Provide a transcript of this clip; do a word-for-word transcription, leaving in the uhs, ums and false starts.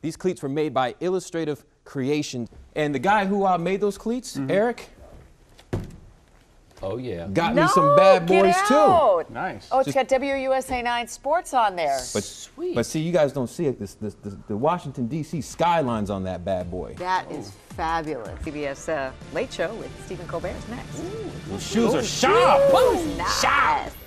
These cleats were made by Illustrative Creation. And the guy who uh, made those cleats, mm-hmm. Eric, oh yeah, got no, me some bad boys out. too. Nice. Oh, it's Just, got W U S A nine Sports on there. But, Sweet. But see, you guys don't see it. This, this, this, the Washington, D C skyline's on that bad boy. That is fabulous. C B S uh, Late Show with Stephen Colbert is next. Ooh, those shoes are sharp. Ooh, nice. Sharp.